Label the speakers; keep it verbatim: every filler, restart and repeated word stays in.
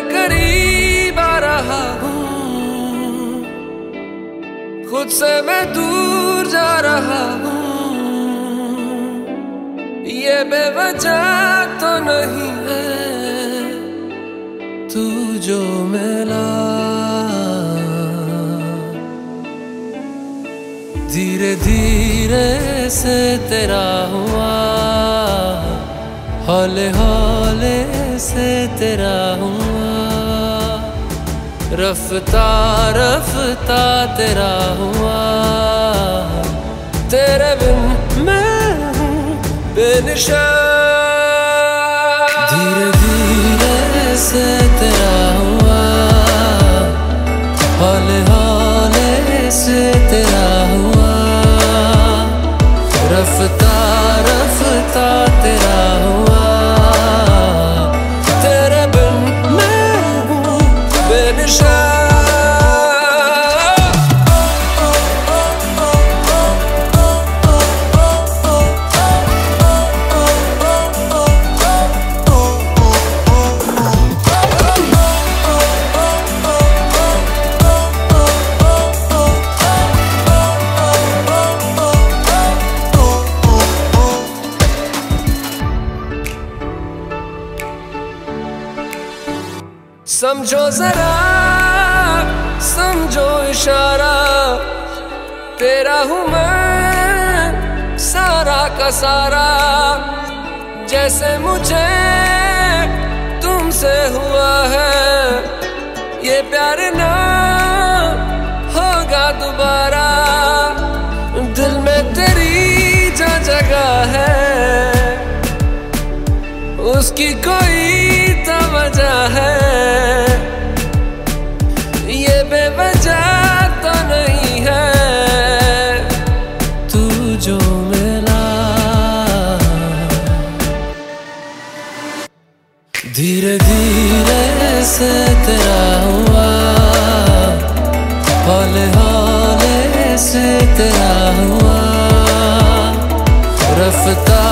Speaker 1: करीब आ रहा हूँ, खुद से मैं दूर जा रहा हूँ। ये बेवजह तो नहीं है तू जो मिला, धीरे धीरे से तेरा हुआ, हौले हौले से तेरा हुआ, रफ्ता रफ्ता तेरा हुआ। तेरे बिन मैं हूँ बेनिशान, धीरे धीरे से तेरा हुआ, हौले हौले से तेरा हुआ, रफ्ता रफ्ता तेरा हुआ। तेरे बिन मैं हूँ बेनिशान। समझो जरा समझो इशारा, तेरा हूँ मैं सारा का सारा। जैसे मुझे तुमसे हुआ है, ये प्यार ना होगा दोबारा। दिल में तेरी जो जगह है, उसकी कोई तो वजह है। ये बेवजह तो नहीं है तू जो मिला, धीरे धीरे से तेरा हुआ, हौले हौले से तेरा हुआ, रफ्ता